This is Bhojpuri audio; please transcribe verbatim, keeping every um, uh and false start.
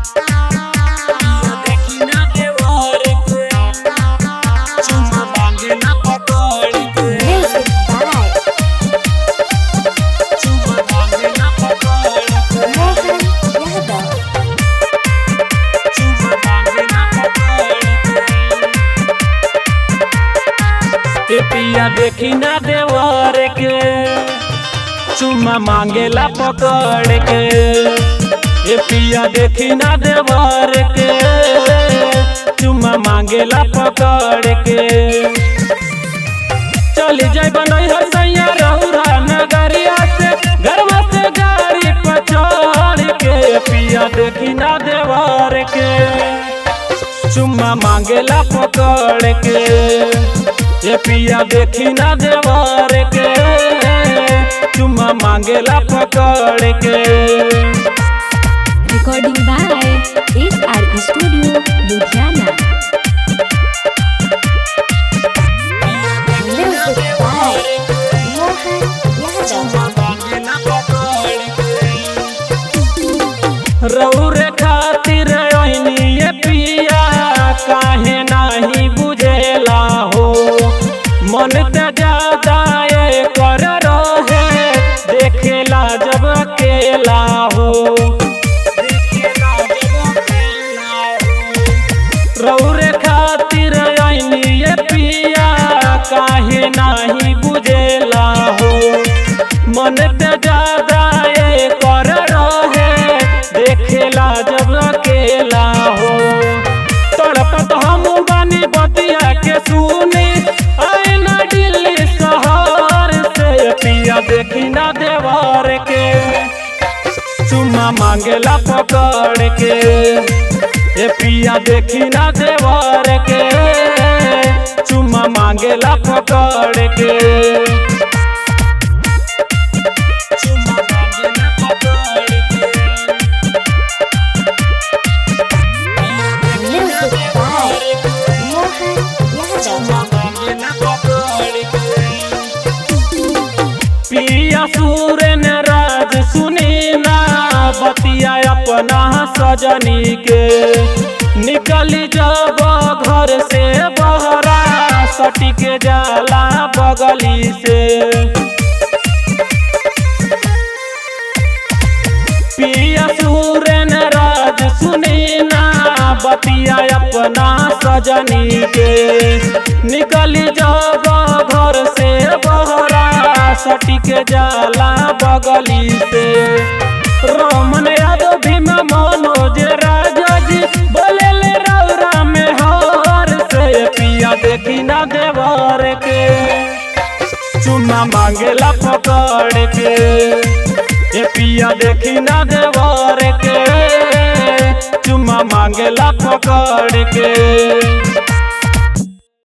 पिया देखी ना देवर के चुम्मा मांगेला पकड़ के। ए पिया देखी ना देवर के चुम्मा मांगेला पकड़ के। चली जाए बनई हर सैया रहुरा नगरिया से घरवा से गाड़ी पर चढ़ के। पिया देखी ना देवर के चुम्मा मांगेला पकड़ के। ये पिया देखी ना देवर के चुम्मा मांगेला पकड़ के। Recording by S R studio Ludhiana. रौरे खातिर ये पिया काहे नहीं बुझेला हो। मन ते ज्यादा ये कर रहे देखेला जब अकेला हो। रौरे खातिर ये पिया काहे नहीं बुझेला हो। मन ते ज्यादा ये कर रहे देखेला जब अकेला हो। तड़पत हम बानी बतिया के सुनी देखी ना देवर के चुम्मा मांगेला पकड़ के। ए पिया देखी ना देवर के चुम्मा मांगेला पकड़ के। चुम्मा मांगेला पकड़ के। चुम्मा मांगेला पकड़ के। पिया सूरन राज सुनी ना बतिया अपना सजनी के। निकली जब घर से बहरा सटी के जाला बगली से। पिया सूरन राज सुनी ना बतिया अपना सजनी के। निकली जब घर से बहरा सटी के जाला बगली से। रोमन यादव भीम मनोज राजा जी बोले ले रौरा में हर से। पिया देखी ना देवर के चुम्मा मांगेला पकड़ के। ए पिया देखी ना देवर के चुम्मा मांगेला पकड़ के।